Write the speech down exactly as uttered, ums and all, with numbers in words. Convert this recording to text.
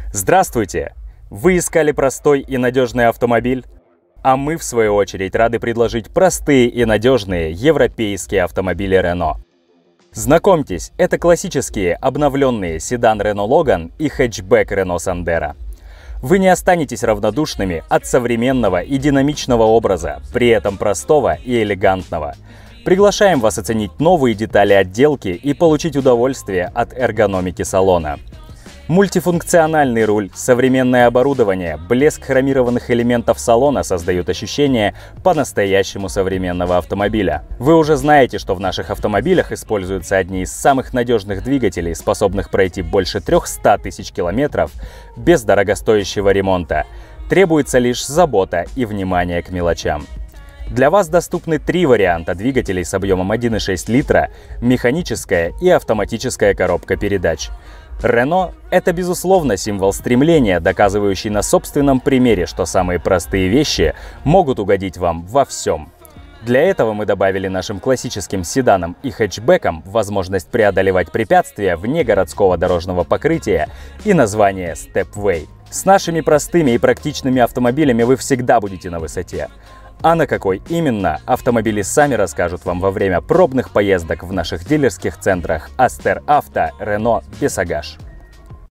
Здравствуйте! Вы искали простой и надежный автомобиль? А мы, в свою очередь, рады предложить простые и надежные европейские автомобили Renault. Знакомьтесь, это классические обновленные седан Renault Logan и хэтчбэк Renault Sandero. Вы не останетесь равнодушными от современного и динамичного образа, при этом простого и элегантного. Приглашаем вас оценить новые детали отделки и получить удовольствие от эргономики салона. Мультифункциональный руль, современное оборудование, блеск хромированных элементов салона создают ощущение по-настоящему современного автомобиля. Вы уже знаете, что в наших автомобилях используются одни из самых надежных двигателей, способных пройти больше трёхсот тысяч километров без дорогостоящего ремонта. Требуется лишь забота и внимание к мелочам. Для вас доступны три варианта двигателей с объемом один и шесть литра, механическая и автоматическая коробка передач. Renault — это, безусловно, символ стремления, доказывающий на собственном примере, что самые простые вещи могут угодить вам во всем. Для этого мы добавили нашим классическим седанам и хэтчбекам возможность преодолевать препятствия вне городского дорожного покрытия и название Stepway. С нашими простыми и практичными автомобилями вы всегда будете на высоте. А на какой именно, автомобили сами расскажут вам во время пробных поездок в наших дилерских центрах Астер Авто, Renault, Бесагаш.